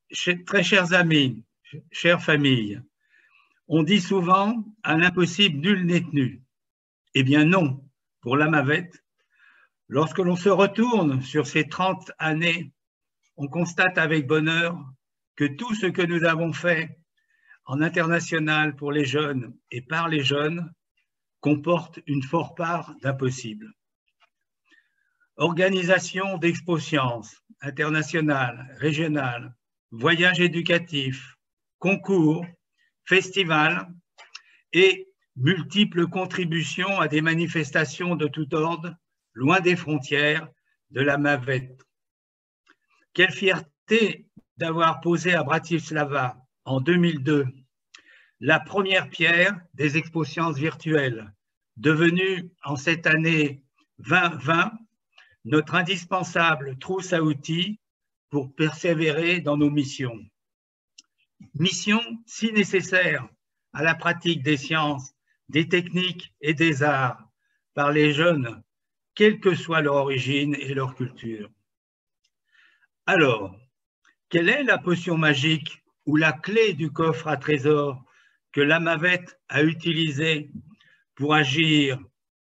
Très chers amis, chères familles, on dit souvent « à l'impossible, nul n'est tenu ». Eh bien non, pour la Mavette, lorsque l'on se retourne sur ces 30 années, on constate avec bonheur que tout ce que nous avons fait en international pour les jeunes et par les jeunes comporte une forte part d'impossible. Organisation d'expo sciences internationales, régionales, voyages éducatifs, concours, festivals et multiples contributions à des manifestations de tout ordre, loin des frontières de la Mavette. Quelle fierté d'avoir posé à Bratislava en 2002 la première pierre des expos sciences virtuelles, devenue en cette année 2020 notre indispensable trousse à outils pour persévérer dans nos missions. Mission si nécessaire à la pratique des sciences, des techniques et des arts par les jeunes, quelle que soit leur origine et leur culture. Alors, quelle est la potion magique ou la clé du coffre à trésors que la Mavette a utilisée pour agir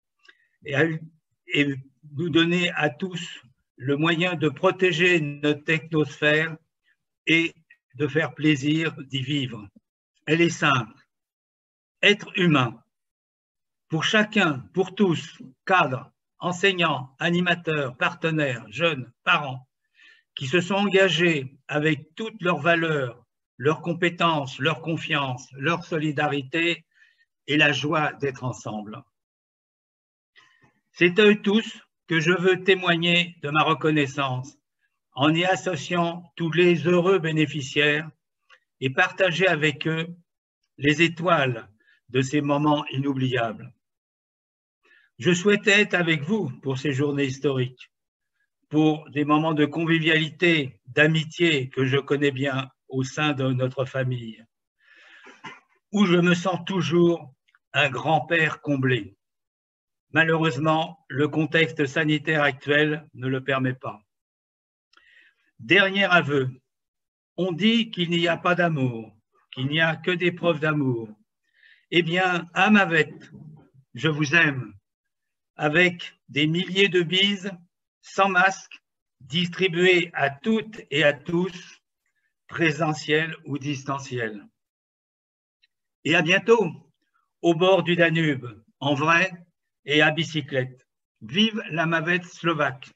et nous donner à tous le moyen de protéger notre technosphère et de faire plaisir d'y vivre? Elle est simple. Être humain. Pour chacun, pour tous, cadres, enseignants, animateurs, partenaires, jeunes, parents, qui se sont engagés avec toutes leurs valeurs, leurs compétences, leur confiance, leur solidarité et la joie d'être ensemble. C'est à eux tous que je veux témoigner de ma reconnaissance en y associant tous les heureux bénéficiaires et partager avec eux les étoiles de ces moments inoubliables. Je souhaitais être avec vous pour ces journées historiques, pour des moments de convivialité, d'amitié que je connais bien au sein de notre famille, où je me sens toujours un grand-père comblé. Malheureusement, le contexte sanitaire actuel ne le permet pas. Dernier aveu, on dit qu'il n'y a pas d'amour, qu'il n'y a que des preuves d'amour. Eh bien, à Mavette, je vous aime, avec des milliers de bises, sans masque, distribuées à toutes et à tous, présentielles ou distancielles. Et à bientôt, au bord du Danube, en vrai et à bicyclette. Vive la Mavette slovaque!